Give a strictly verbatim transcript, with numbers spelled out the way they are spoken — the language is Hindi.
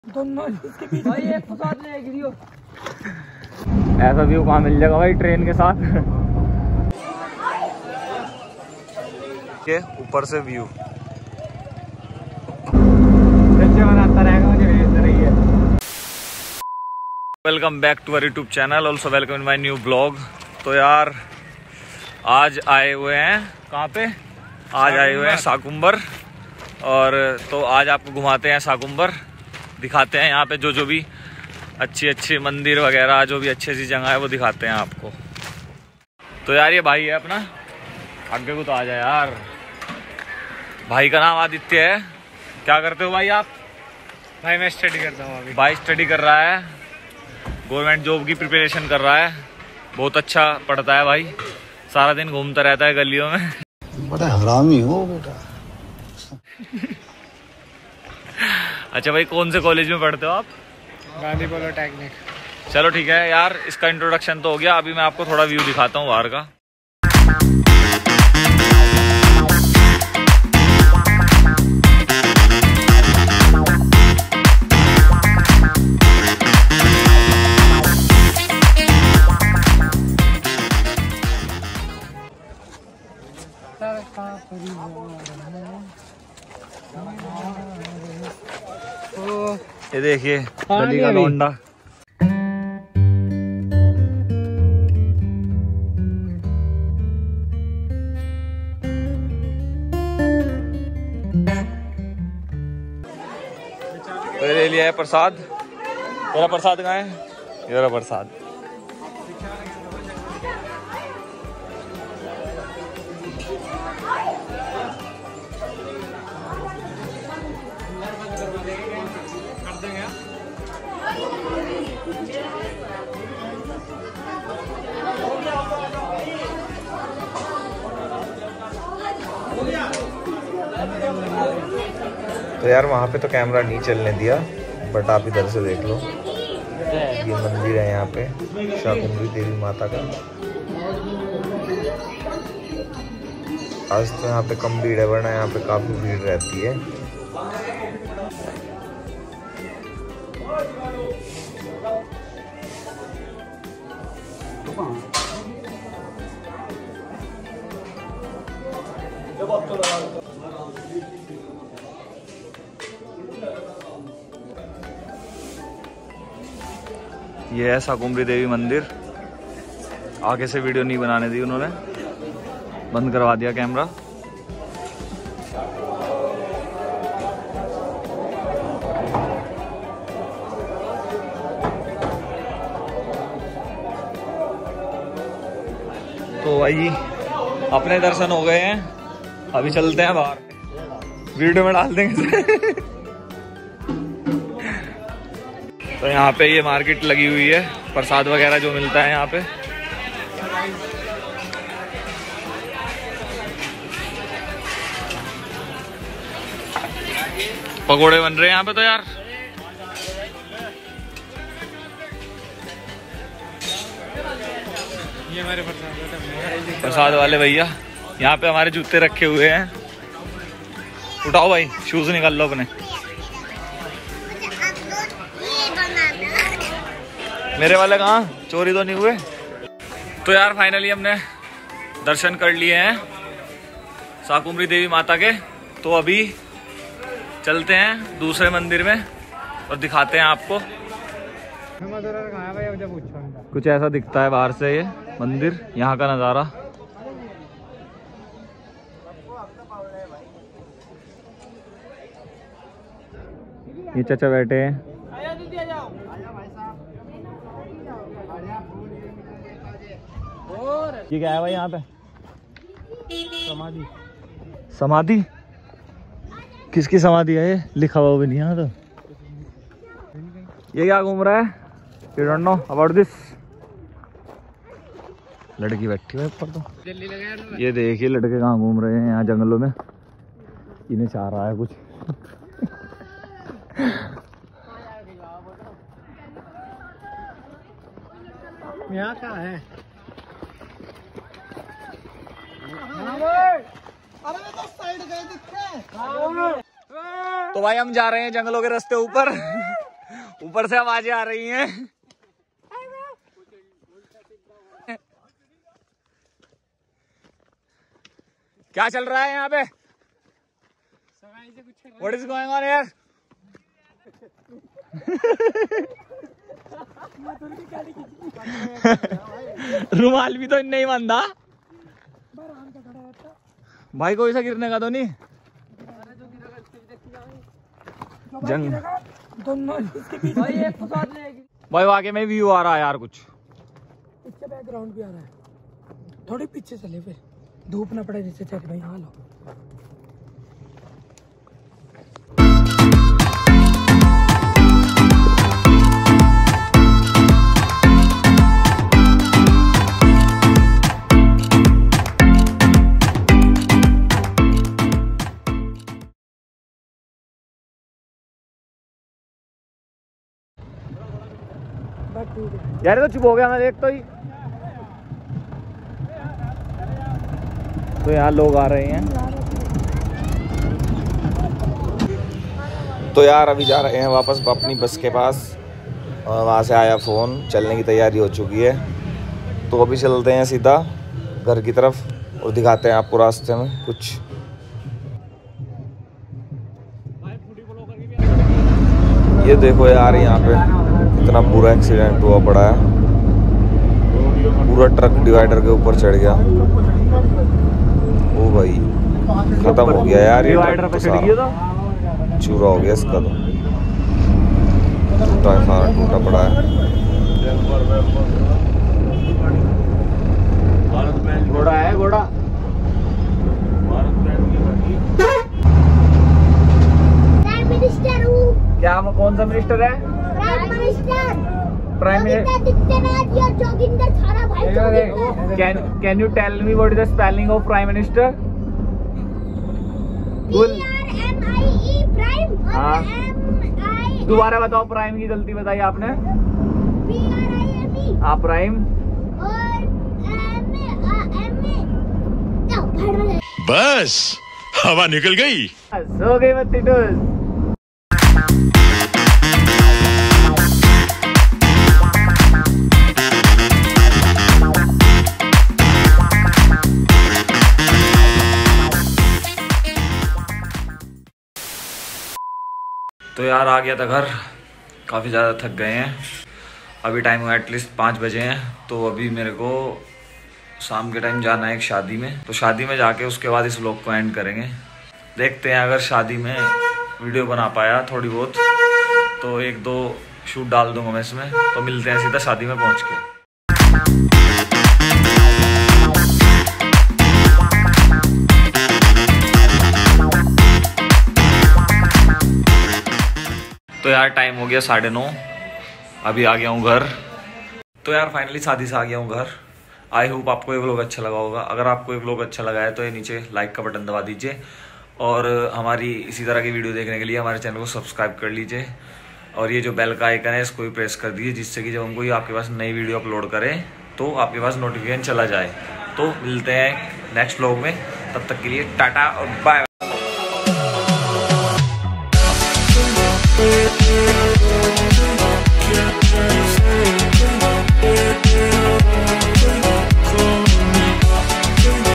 दोनों भाई एक को साथ ले गिरियो। ऐसा व्यू कहाँ मिल जाएगा भाई ट्रेन के साथ। के ऊपर से व्यू बनाता रहेगा, मुझे भेज रही है। Welcome back to our YouTube channel, also welcome in my new blog. तो यार आज आए हुए हैं कहाँ पे? आज आए हुए हैं साकुम्बर। और तो आज आपको घुमाते हैं साकुम्बर, दिखाते हैं यहाँ पे जो जो भी अच्छी अच्छी मंदिर वगैरह जो भी अच्छी अच्छी जगह है वो दिखाते हैं आपको। तो यार ये भाई है अपना, आगे को तो आ जाए यार। भाई का नाम आदित्य है। क्या करते हो भाई आप? भाई मैं स्टडी करता हूँ अभी। भाई स्टडी कर रहा है, गवर्नमेंट जॉब की प्रिपरेशन कर रहा है। बहुत अच्छा पढ़ता है भाई, सारा दिन घूमता रहता है गलियों में। बड़ा हरामी हो बेटा। अच्छा भाई कौन से कॉलेज में पढ़ते हो आप? गांधी पॉलिटेक्निक। चलो ठीक है यार, इसका इंट्रोडक्शन तो हो गया। अभी मैं आपको थोड़ा व्यू दिखाता हूँ बाहर का। ये देखिए गली का लौंडा। तो ले लिया है प्रसाद। तेरा प्रसाद कहाँ है? ये प्रसाद। तो यार वहाँ पे तो कैमरा नहीं चलने दिया, बट आप इधर से देख लो। ये मंदिर है यहाँ पे शाकुम्भरी देवी माता का। आज तो यहाँ पे कम भीड़ है, वरना यहाँ पे काफी भीड़ रहती है। ये है शाकुम्भरी देवी मंदिर। आगे से वीडियो नहीं बनाने दी उन्होंने, बंद करवा दिया कैमरा। तो भाई अपने दर्शन हो गए हैं, अभी चलते हैं बाहर, वीडियो में डाल देंगे। तो यहाँ पे ये मार्केट लगी हुई है, प्रसाद वगैरह जो मिलता है यहाँ पे। पकोड़े बन रहे हैं यहाँ पे तो यार। ये हमारे प्रसाद प्रसाद वाले भैया यहाँ पे हमारे जूते रखे हुए हैं। उठाओ भाई, शूज निकाल लो अपने। मेरे वाले कहाँ? चोरी तो नहीं हुए? तो यार फाइनली हमने दर्शन कर लिए हैं शाकुम्भरी देवी माता के। तो अभी चलते हैं दूसरे मंदिर में और दिखाते हैं आपको। कुछ ऐसा दिखता है बाहर से ये मंदिर, यहाँ का नज़ारा। ये चाचा बैठे हैं। ये क्या है भाई यहाँ पे? समाधि। समाधि? किसकी समाधि है ये? लिखा हुआ भी नहीं यहाँ तो। ये क्या घूम रहा है? You don't know about this? लड़की बैठी है ऊपर तो। ये देखिए लड़के कहाँ घूम रहे हैं यहाँ जंगलों में। इन्हें चाह रहा है कुछ। यहाँ क्या है? तो साइड गए दिखते। तो भाई हम जा रहे हैं जंगलों के रास्ते ऊपर। ऊपर से आवाजें आ रही हैं। क्या चल रहा है यहाँ पे? What is going on here? रुमाल भी तो नहीं बंधा भाई, कोई सा गिरने का तो नहीं। जंग भाई वाकई में व्यू आ रहा है यार, कुछ इसके बैकग्राउंड भी आ रहा है। थोड़ी पीछे चले फिर धूप ना पड़े जिससे चेक भाई। हाँ लो यार तो चुप हो गया मैं देख तो ही। तो यहाँ लोग आ रहे हैं। तो यार अभी जा रहे हैं वापस अपनी बस के पास, और वहाँ से आया फ़ोन, चलने की तैयारी हो चुकी है। तो अभी चलते हैं सीधा घर की तरफ और दिखाते हैं आपको रास्ते में कुछ। ये देखो यार यहाँ पे इतना बुरा एक्सीडेंट हुआ पड़ा है, पूरा ट्रक डिवाइडर के ऊपर चढ़ गया। ओ भाई खत्म हो गया यार, ये ट्रक तो सारा चूरा हो गया इसका, तो टूटा सारा टूटा पड़ा है। घोड़ा है घोड़ा। क्या कौन सा मिनिस्टर है? Prime minister prime minister Joginder थारा भाई। Can can you tell me what is the spelling of prime minister? M I E prime. हाँ एम आई दोबारा बताओ, प्राइम की गलती बताई आपने। P R I M E. हाँ प्राइम और एम एम ए। बस हवा निकल गई। हो गई बत्ती टूस। तो यार आ गया था घर, काफ़ी ज़्यादा थक गए हैं। अभी टाइम हुआ एटलीस्ट पाँच बजे हैं। तो अभी मेरे को शाम के टाइम जाना है एक शादी में, तो शादी में जाके उसके बाद इस व्लॉग को एंड करेंगे। देखते हैं अगर शादी में वीडियो बना पाया थोड़ी बहुत तो एक दो शूट डाल दूंगा मैं इसमें। तो मिलते हैं सीधा शादी में पहुँच के। तो यार टाइम हो गया साढ़े नौ, अभी आ गया हूँ घर। तो यार फाइनली शादी से आ गया हूँ घर। आई होप आपको ये व्लॉग अच्छा लगा होगा। अगर आपको ये व्लॉग अच्छा लगा है तो ये नीचे लाइक का बटन दबा दीजिए, और हमारी इसी तरह की वीडियो देखने के लिए हमारे चैनल को सब्सक्राइब कर लीजिए, और ये जो बेल का आइकन है इसको भी प्रेस कर दीजिए, जिससे कि जब हम कोई आपके पास नई वीडियो अपलोड करें तो आपके पास नोटिफिकेशन चला जाए। तो मिलते हैं नेक्स्ट व्लॉग में, तब तक के लिए टाटा और बाय।